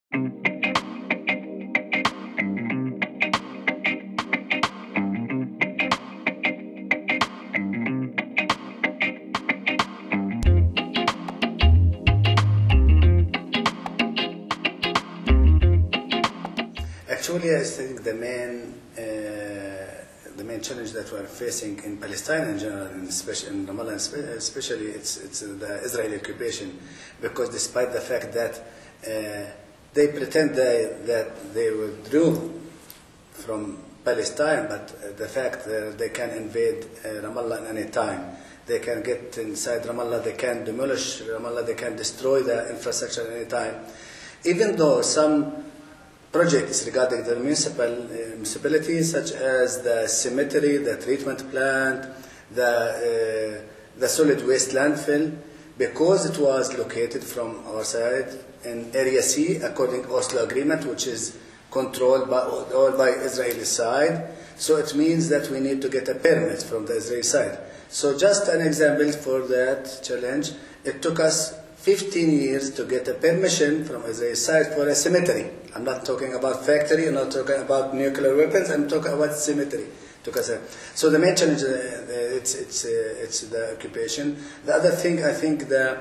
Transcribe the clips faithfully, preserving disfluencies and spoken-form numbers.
Actually, I think the main uh, the main challenge that we are facing in Palestine in general, and especially in Ramallah, especially it's it's the Israeli occupation, because despite the fact that uh, they pretend they, that they withdrew from Palestine, but the fact that they can invade uh, Ramallah at any time. They can get inside Ramallah, they can demolish Ramallah, they can destroy the infrastructure at any time. Even though some projects regarding the municipal uh, municipalities, such as the cemetery, the treatment plant, the, uh, the solid waste landfill, because it was located from our side in Area C, according to Oslo Agreement, which is controlled by, all by Israeli side. So it means that we need to get a permit from the Israeli side. So just an example for that challenge, it took us fifteen years to get a permission from Israeli side for a cemetery. I'm not talking about factory, I'm not talking about nuclear weapons, I'm talking about cemetery. So the main challenge, uh, it's, it's, uh, it's the occupation. The other thing, I think, the,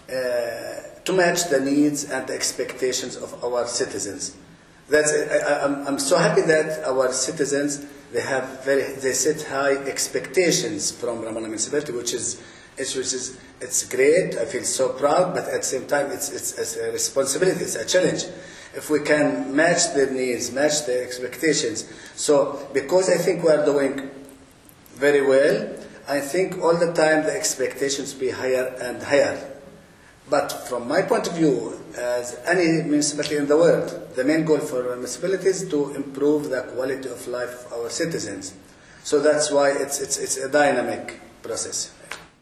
uh, to match the needs and the expectations of our citizens. That's, I, I'm, I'm so happy that our citizens, they have very, they set high expectations from Ramallah municipality, which is, it's, which is, it's great. I feel so proud, but at the same time, it's, it's, it's a responsibility, it's a challenge. If we can match their needs, match their expectations. So, because I think we are doing very well, I think all the time the expectations be higher and higher. But from my point of view, as any municipality in the world, the main goal for municipalities is to improve the quality of life of our citizens. So that's why it's, it's, it's a dynamic process.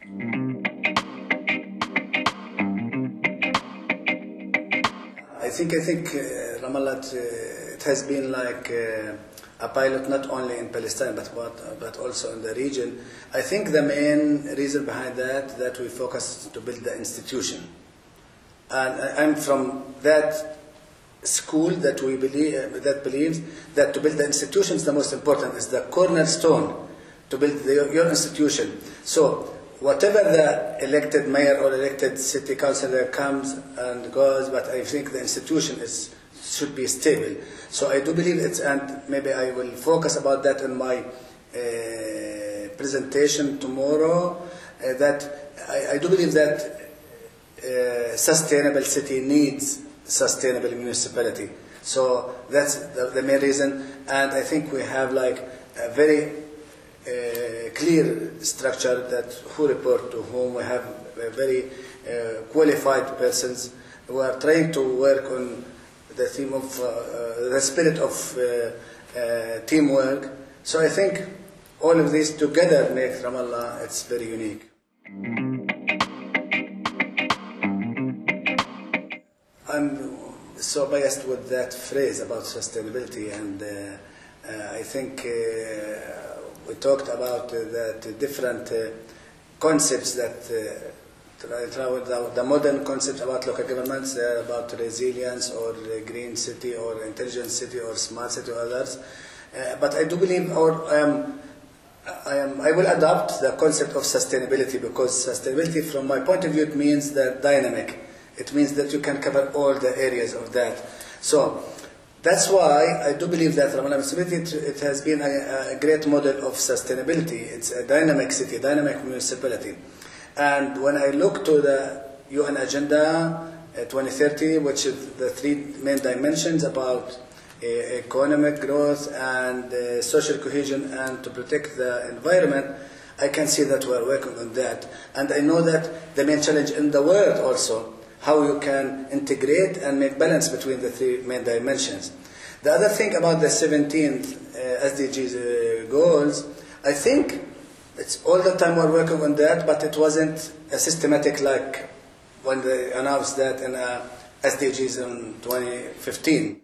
I think, I think uh, Ramallah, uh, it has been like uh, a pilot not only in Palestine but, but, but also in the region. I think the main reason behind that, that we focus to build the institution. And I'm from that school that we believe, uh, that believes that to build the institutions, the most important is the cornerstone to build the, your institution. So whatever the elected mayor or elected city councillor comes and goes, but I think the institution is, should be stable. So I do believe it's, and maybe I will focus about that in my uh, presentation tomorrow, uh, that I, I do believe that uh, sustainable city needs sustainable municipality. So that's the, the main reason, and I think we have like a very Uh, clear structure that who report to whom. We have uh, very uh, qualified persons who are trying to work on the theme of uh, uh, the spirit of uh, uh, teamwork. So I think all of these together make Ramallah, it's very unique. I'm so biased with that phrase about sustainability, and uh, uh, I think uh, we talked about uh, the different uh, concepts that uh, the modern concepts about local governments, uh, about resilience or uh, green city or intelligent city or smart city or others. Uh, but I do believe, or um, I, am, I will adopt the concept of sustainability, because sustainability, from my point of view, it means that dynamic. It means that you can cover all the areas of that. So that's why I do believe that Ramallah municipality, it, it has been a, a great model of sustainability. It's a dynamic city, dynamic municipality. And when I look to the U N Agenda uh, twenty thirty, which is the three main dimensions about uh, economic growth and uh, social cohesion and to protect the environment, I can see that we are working on that. And I know that the main challenge in the world also, how you can integrate and make balance between the three main dimensions. The other thing about the seventeenth uh, S D Gs uh, goals, I think it's all the time we're working on that, but it wasn't a systematic like when they announced that in uh, S D Gs in twenty fifteen.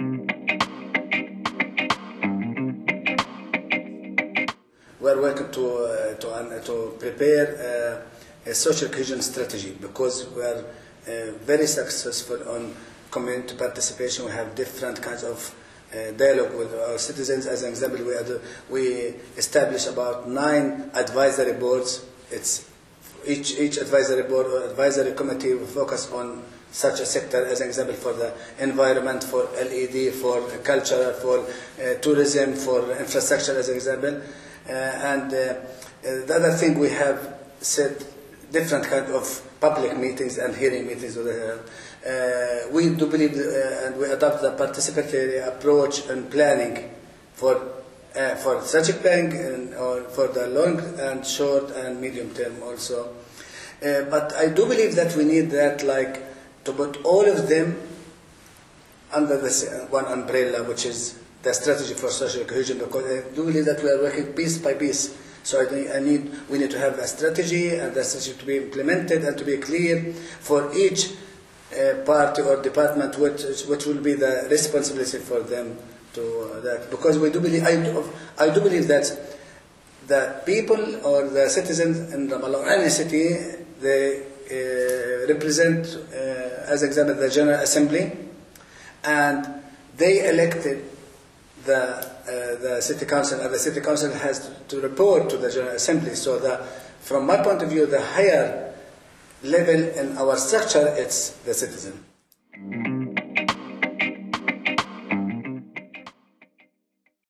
We're working to, uh, to, uh, to prepare uh, a social cohesion strategy, because we are Uh, very successful on community participation. We have different kinds of uh, dialogue with our citizens. As an example, we, ad we establish about nine advisory boards. It's each, each advisory board or advisory committee will focus on such a sector, as an example, for the environment, for L E D, for culture, for uh, tourism, for infrastructure, as an example. Uh, and uh, uh, the other thing, we have set different kind of public meetings and hearing meetings. Uh, we do believe uh, and we adopt the participatory approach and planning for uh, for strategic planning and, or for the long and short and medium term also. Uh, but I do believe that we need that, like, to put all of them under the one umbrella, which is the strategy for social cohesion, because I do believe that we are working piece by piece. So I, think I need, we need to have a strategy, and the strategy to be implemented and to be clear for each uh, party or department, which, which will be the responsibility for them to uh, that. Because we do believe, I do, I do believe that the people or the citizens in Ramallah or any city, they uh, represent, uh, as example, the General Assembly, and they elected the, uh, the City Council, and the City Council has to, to report to the General Assembly. So the, from my point of view, the higher level in our structure, it's the citizen.